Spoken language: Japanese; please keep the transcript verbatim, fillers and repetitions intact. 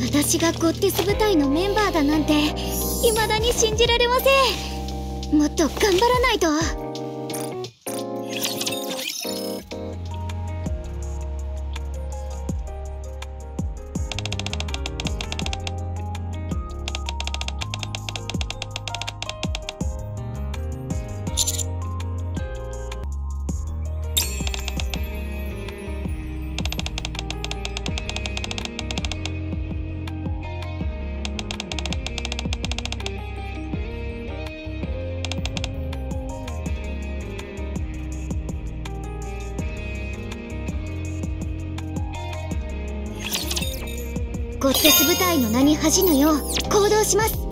私がゴッテス部隊のメンバーだなんて未だに信じられません。もっと頑張らないと。ゴッテス部隊の名に恥じぬよう行動します。